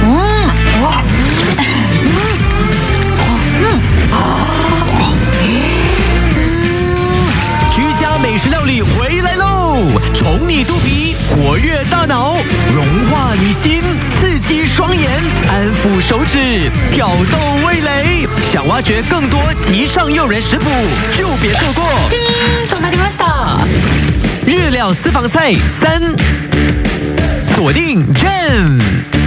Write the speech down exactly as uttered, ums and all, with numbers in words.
嗯，哇，嗯， 居家美食料理回来喽！宠你肚皮，活跃大脑，融化你心，刺激双眼，安抚手指，挑逗味蕾。想挖掘更多极上诱人食谱，就别错过。 チーンとなりました。 日料私房菜三，锁定 Gem。